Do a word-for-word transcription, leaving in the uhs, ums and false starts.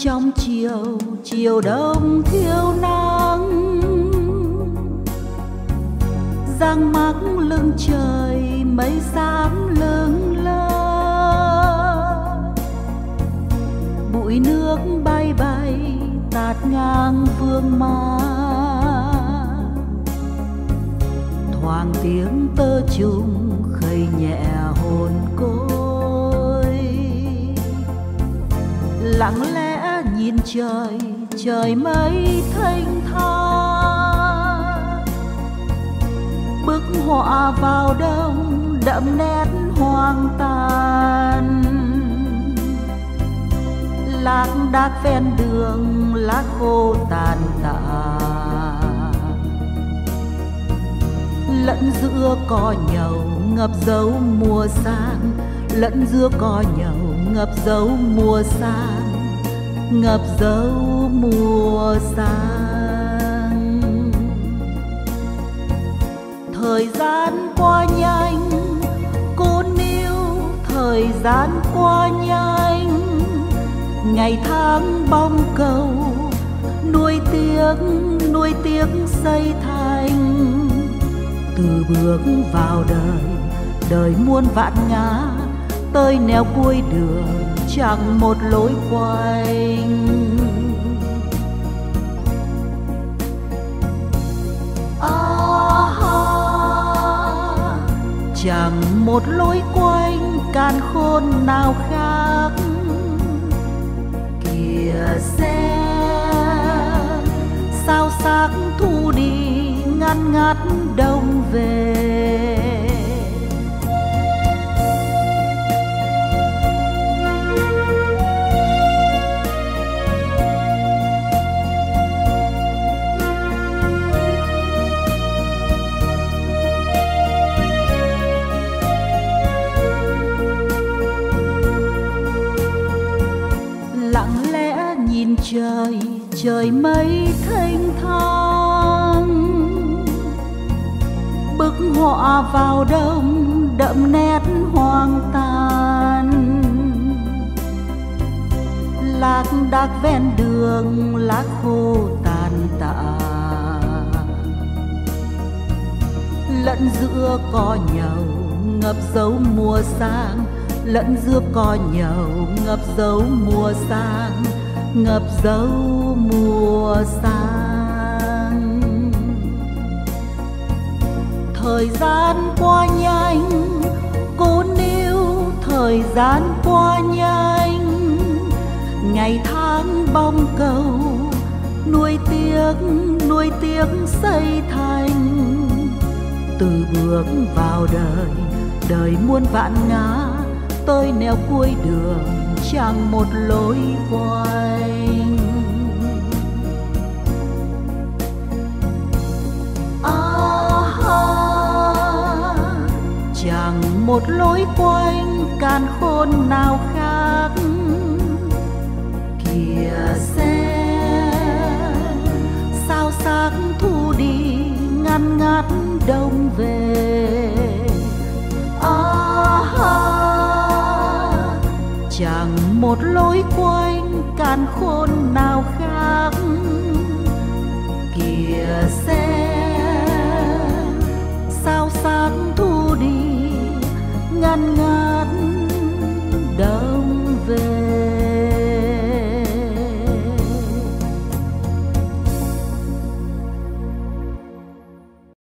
trong chiều chiều đông thiếu nắng, giăng mắc lưng trời mây xám lững lơ, bụi nước bay bay tạt ngang vương má, thoáng tiếng tơ trùng khơi nhẹ hồn côi. Lặng lẽ nhìn trời trời mây thanh thang, bức họa vào đông đậm nét hoang tàn. Lạc đác ven đường lá khô tàn tạ, lẫn giữa cỏ nhầu ngập dấu mùa sang, lẫn giữa cỏ nhầu ngập dấu mùa sang, ngập dấu mùa sang. Thời gian qua nhanh cô níu, thời gian qua nhanh, ngày tháng bóng cầu nuôi tiếng nuôi tiếng xây thành. Từ bước vào đời đời muôn vạn ngã, tới nẻo cuối đường chẳng một lối quanh. À, chẳng một lối quanh càn khôn nào khác. Kìa xe sao xác thu đi ngăn ngắt đông về. Lặng lẽ nhìn trời trời mây thanh thang, bức họa vào đông đậm nét hoang tàn. Lạc đác ven đường lá khô tàn tạ, lẫn giữa cỏ nhầu ngập dấu mùa sang, lẫn giữa cỏ nhầu ngập dấu mùa sang, ngập dấu mùa sang. Thời gian qua nhanh cô níu, thời gian qua nhanh, ngày tháng bóng cầu nuôi tiếng nuôi tiếng xây thành. Từ bước vào đời đời muôn vạn ngã, tới nẻo cuối đường chẳng một lối quanh. Chẳng một lối quanh càn khôn nào khác. Kìa xe sao xác thu đi ngăn ngắt đông về. À, chẳng một lối quanh càn khôn nào khác. Kìa xe sao xác thu đi ngăn ngắt